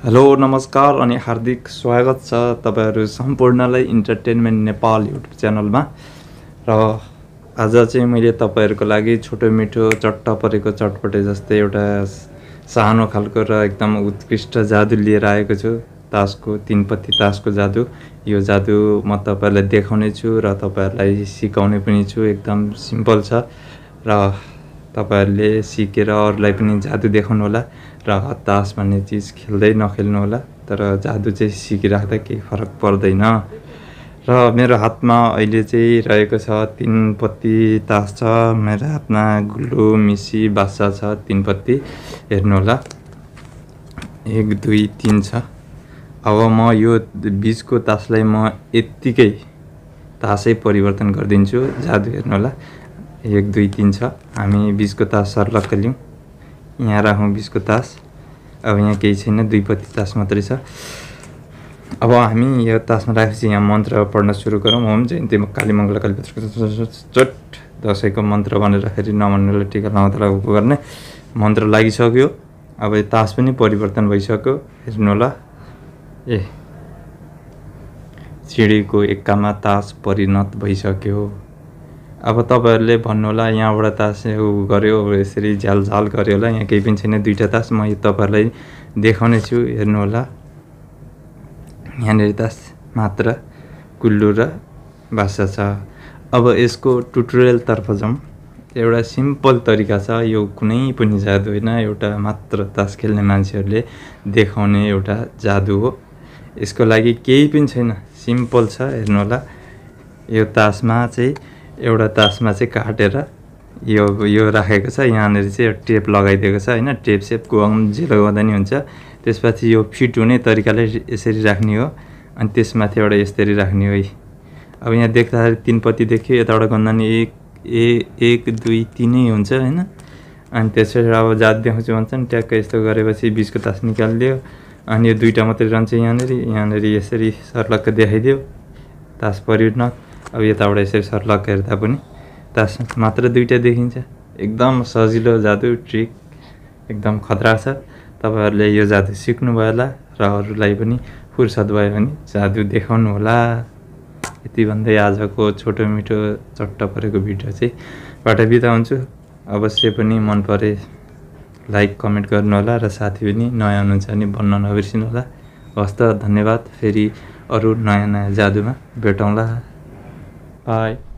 Hello नमस्कार अनि हार्दिक स्वागत छ तपाईहरु सम्पूर्णलाई इन्टरटेनमेन्ट नेपाल युट्युब च्यानलमा। र आज चाहिँ मैले तपाईहरुको लागि छोटो मिठो चट्ट परेको चटपटे जस्तै एउटा सानो खालको र एकदम उत्कृष्ट जादु लिएर आएको छु। तासको तीन पत्ती तासको जादु। यो जादु म तपाईहरुलाई देखाउने छु र तपाईहरुलाई सिकाउने पनि छु। एकदम सिम्पल छ र तपाईहरुले सिकेर अरूलाई पनि जादु देखाउनु होला र तास भन्ने चीज खेल्दै नखेल्नु होला, तर जादु चाहिँ सिकिराख्दा केही फरक पर्दैन। र मेरो हातमा अहिले चाहिँ रहेको छ तीन पत्ती तास छ। मेरो हातमा गुल्लो मिसी बासा छ तीन पत्ती, हेर्नु होला 1 2 3 छ। अब म यो बीचको तासलाई म यतिकै तासै परिवर्तन गरिदिन्छु। जादु हेर्नु होला 1 2 3 छ। हामी बीचको तास सर्लक्क लियौं, यहाँ राखौं बीचको तास। अब यहाँ केही छैन, 2 पत्ती तास मात्रै छ। अब हामी यो तासमा राखेपछि यहाँ मन्त्र पढ्न सुरु गरौँ। ओम जयन्ती काली मङ्गल काली चट दशैंको मन्त्र भनेर फेरि नमान्नेलाई टीका लगाउँदा गर्ने मन्त्र लागिसक्यो। अब यो तास पनि परिवर्तन भइसक्यो, हेर्नु होला। चिडीको एक्कामा तास परिणत भइसक्यो। अब तपाईहरुले भन्नु होला यहाँबाट तास गर्यो यसरी झ्यालझाल गर्यो होला, यहाँ केही पनि छैन, दुईटा तास। म यो तपाईहरुलाई देखाउने छु, हेर्नु होला। यहाँनेर तास मात्र गुल्लो र बासा छ। अब यसको ट्युटोरियल तर्फ जाउँ। एउटा सिम्पल तरिका छ, यो कुनै पनि जादु हैन, एउटा मात्र तास खेल्ने मान्छेहरुले देखाउने एउटा जादु हो। यसको लागि केही पनि छैन, सिम्पल छ, हेर्नु होला। यो तासमा चाहिँ एउटा तासमा चाहिँ काटेर यो राखेको छ, यहाँनेर चाहिँ टेप लगाइदिएको छ हैन। टेप सेप जे लगाउँदा नि हुन्छ। त्यसपछि यो फिट हुने तरिकाले यसरी राख्ने हो, अनि त्यसमाथि एउटा यसरी राख्ने हो। अब यहाँ देख्दाखेरि तीन पत्ती देखियो, यताबाट गन्दा नि 1 2 3 नै हुन्छ हैन। अनि त्यसपछि अब जादु देखाउँछु भन्छन्, ट्याक्क यस्तो गरेपछि बीचको तास निकालिदियो, अनि यो दुईटा मात्रै रहन्छ। यहाँनेर यसरी सर्लक्क देखाइदियो, तास परिणत। अब यताबाट यसरी सर्लक्क हेर्दा पनि तास मात्र दुईटा देखिन्छ। एकदम सजिलो जादु ट्रिक, एकदम खतरा छ। तपाईहरुले यो जादु सिक्नु भयो होला र अरूलाई पनि फुर्सद भयो भने जादु देखाउनु होला। यति भन्दै आजको छोटो मिठो चट्ट परेको भिडियो चाहिँ बाट बिदा हुन्छु। अवश्य पनि मन परे लाइक कमेन्ट गर्नु होला र साथी पनि नयाँ हुनुहुन्छ भने भन्न नबिर्सिनु होला। हस्त धन्यवाद। फेरि अरु नयाँ जादुमा भेटौँला। बाई।